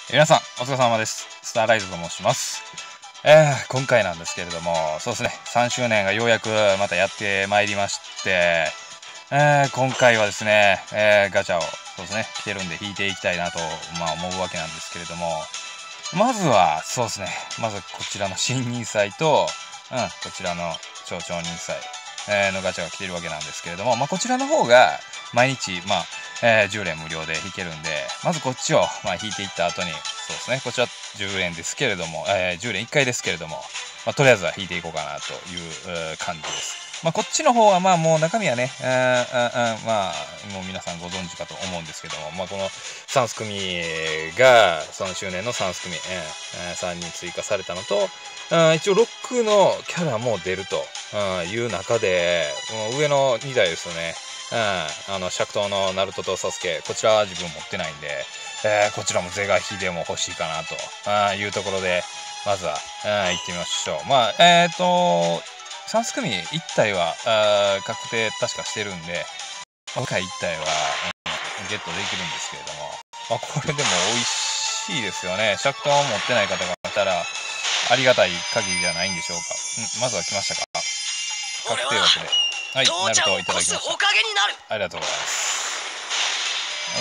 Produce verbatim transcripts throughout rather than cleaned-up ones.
皆さんお疲れ様です。スターライズと申します。えー、今回なんですけれども、そうですね、さんしゅうねんがようやくまたやってまいりまして、えー、今回はですね、えー、ガチャをそうですね来てるんで引いていきたいなと、まあ、思うわけなんですけれども、まずはそうですね、まずこちらの新任祭と、うん、こちらの超超任祭、えー、のガチャが来てるわけなんですけれども、まあ、こちらの方が毎日、まあえー、じゅう連無料で引けるんで、まずこっちを、まあ、引いていった後に、そうですね、こちらじゅう連ですけれども、えー、じゅう連いっかいですけれども、まあ、とりあえずは引いていこうかなという感じです。まあ、こっちの方はまあもう中身はね、うんうんうん、まあもう皆さんご存知かと思うんですけども、まあ、このさん組がさんしゅうねんのさん組、えー、さんにん追加されたのと、うん、一応ロックのキャラも出ると、うん、いう中で、もう上のにだいですよね。うん、あのシャクトのナルトとサスケ、こちらは自分持ってないんで、えー、こちらも是が非でも欲しいかなと、あいうところでまずは、うん、行ってみましょう。まあえっ、ー、とさん組いち体はあ確定確かしてるんで、今回いち体は、うん、ゲットできるんですけれども、まあ、これでも美味しいですよね。シャクトを持ってない方がいたらありがたい限りじゃないんでしょうか。うん、まずは来ましたか。確定枠で。はい、ナルトいただきました。ありがとうございます。はい。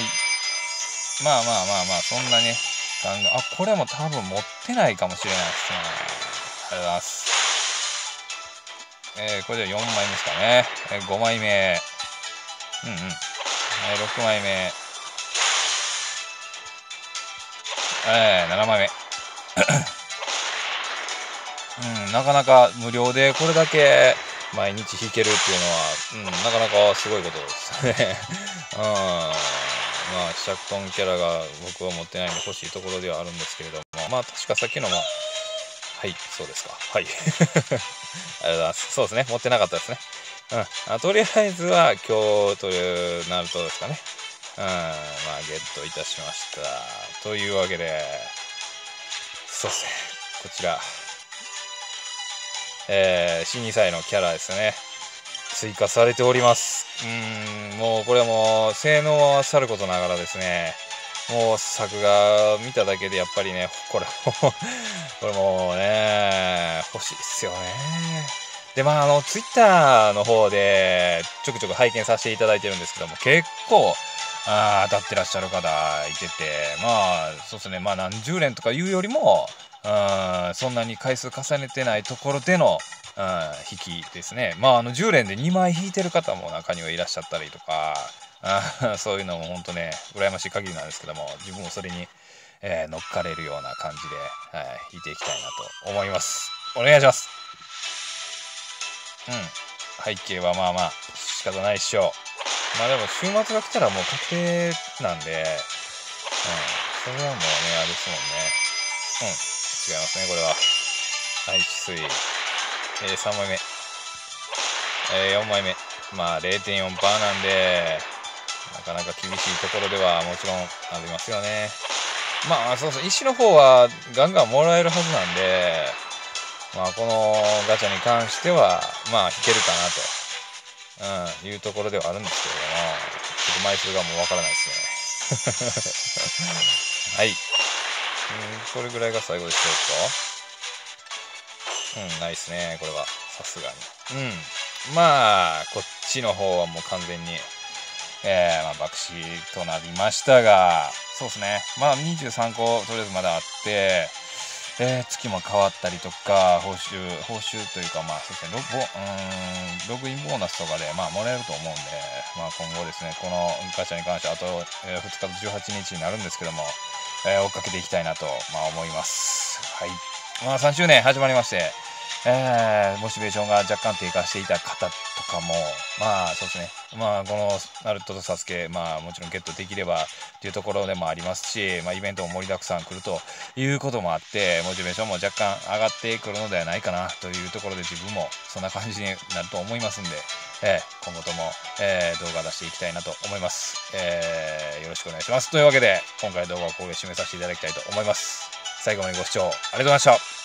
まあまあまあまあ、そんなね、考え、あ、これも多分持ってないかもしれないですね。ありがとうございます。えー、これでよんまいめですかね。えー、ごまいめ。うんうん。えー、ろくまいめ。えー、ななまいめ。うん、なかなか無料でこれだけ毎日弾けるっていうのは、うん、なかなかすごいことですね。うん、まあシャクトンキャラが僕は持ってないんで欲しいところではあるんですけれども、まあ確かさっきのもはいそうですか、はいありがとうございます。そうですね、持ってなかったですね。うん、あとりあえずは今日というナルトですかね。うん、まあゲットいたしましたというわけで、そうですね、こちらえー、新にさいのキャラですね、追加されております。うーん、もうこれも性能はさることながらですね、もう作画見ただけでやっぱりね、これこれもうね欲しいっすよね。でまああのツイッターの方でちょくちょく拝見させていただいてるんですけども、結構あ当たってらっしゃる方いてて、まあそうですね、まあ何十連とかいうよりもうんそんなに回数重ねてないところでのうん引きですね。まああのじゅう連でにまい引いてる方も中にはいらっしゃったりとか、あそういうのも本当ね羨ましい限りなんですけども、自分もそれに、えー乗っかれるような感じで、はい、引いていきたいなと思います。お願いします。うん背景はまあまあ仕方ないっしょ。まあでも週末が来たらもう確定なんで、うん、それはもうねあれですもんね。うん、違いますねこれは。はい、治水、えー、さんまいめ、えー、よんまいめ、まあ れいてんよんパーセント なんでなかなか厳しいところではもちろんありますよね。まあそうそう、石の方はガンガンもらえるはずなんで、まあこのガチャに関してはまあ引けるかなと、うん、いうところではあるんですけれども、ちょっと枚数がもうわからないですね。はい、うん、これぐらいが最後でしょうか。うん、ないですねこれはさすがに。うん、まあこっちの方はもう完全にえー、まあ、爆死となりましたが、そうですね、まあ、にじゅうさんことりあえずまだあって、えー、月も変わったりとか、報酬、報酬というか、まあ、そうですね、ロボ、うーん、ログインボーナスとかで、まあ、もらえると思うんで、まあ、今後ですね、このガチャに関しては、あと、えー、ふつかとじゅうはちにちになるんですけども、えー、追っかけていきたいなと、まあ、思います。はい。まあ、さんしゅうねん始まりまして、えー、モチベーションが若干低下していた方とかも、まあそうですね、まあこのナルトとサスケ、まあもちろんゲットできればっていうところでもありますし、まあイベントも盛りだくさん来るということもあって、モチベーションも若干上がってくるのではないかなというところで、自分もそんな感じになると思いますんで、えー、今後とも、えー、動画出していきたいなと思います。えー、よろしくお願いします。というわけで、今回動画はここで締めさせていただきたいと思います。最後までご視聴ありがとうございました。